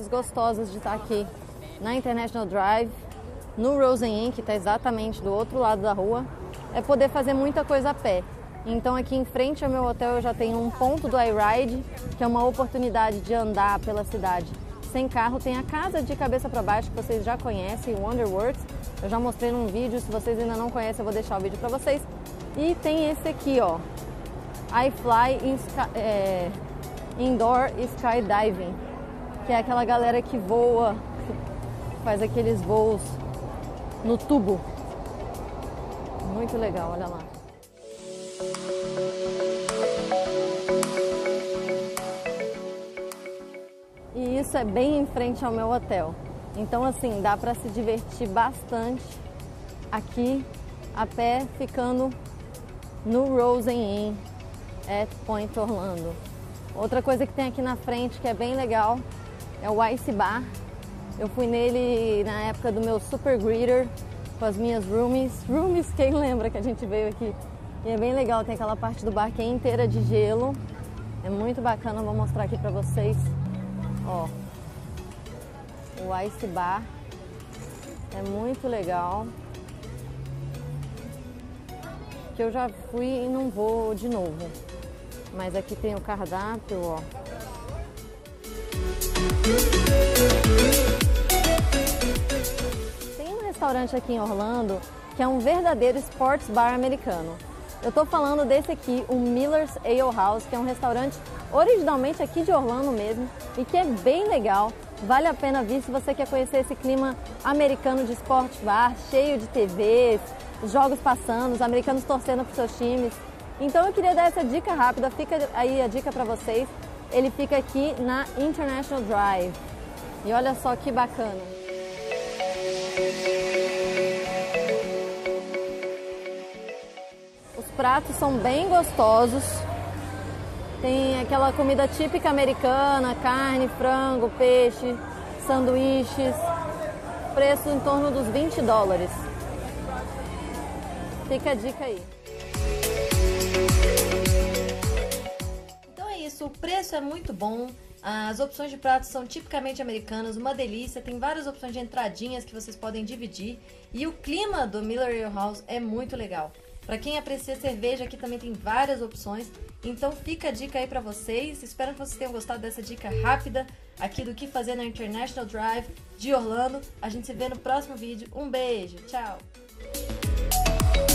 coisas gostosas de estar aqui na International Drive, no Rosen Inn, que está exatamente do outro lado da rua, é poder fazer muita coisa a pé. Então aqui em frente ao meu hotel eu já tenho um ponto do iRide, que é uma oportunidade de andar pela cidade sem carro. Tem a casa de cabeça para baixo, que vocês já conhecem, Wonderworks. Eu já mostrei num vídeo, se vocês ainda não conhecem eu vou deixar o vídeo para vocês. E tem esse aqui, ó, iFly Indoor Skydiving, que é aquela galera que voa, faz aqueles voos no tubo. Muito legal, olha lá. E isso é bem em frente ao meu hotel. Então assim, dá para se divertir bastante aqui a pé, ficando no Rosen Inn at Point Orlando. Outra coisa que tem aqui na frente que é bem legal é o Ice Bar. Eu fui nele na época do meu Super Greeter com as minhas roomies. Roomies, quem lembra que a gente veio aqui? E é bem legal, tem aquela parte do bar que é inteira de gelo. É muito bacana, vou mostrar aqui pra vocês. Ó, o Ice Bar é muito legal. Que eu já fui e não vou de novo. Mas aqui tem o cardápio, ó. Tem um restaurante aqui em Orlando que é um verdadeiro sports bar americano. Eu tô falando desse aqui, o Miller's Ale House, que é um restaurante originalmente aqui de Orlando mesmo e que é bem legal. Vale a pena vir se você quer conhecer esse clima americano de sports bar, cheio de TVs, os jogos passando, os americanos torcendo para os seus times. Então eu queria dar essa dica rápida, fica aí a dica para vocês. Ele fica aqui na International Drive. E olha só que bacana. Os pratos são bem gostosos. Tem aquela comida típica americana, carne, frango, peixe, sanduíches. Preço em torno dos $20. Fica a dica aí. Então é isso, o preço é muito bom, as opções de pratos são tipicamente americanas, uma delícia, tem várias opções de entradinhas que vocês podem dividir e o clima do Miller Ale House é muito legal. Para quem aprecia cerveja, aqui também tem várias opções, então fica a dica aí para vocês. Espero que vocês tenham gostado dessa dica rápida aqui do que fazer na International Drive de Orlando. A gente se vê no próximo vídeo. Um beijo, tchau!